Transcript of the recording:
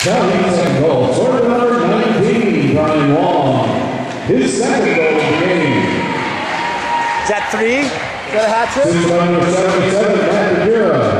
Now he's second goal. Scorer number 19, Brian Wong. His second goal of the game. Is that 3? Is that a hat trick? Number 77, Matt Rivera.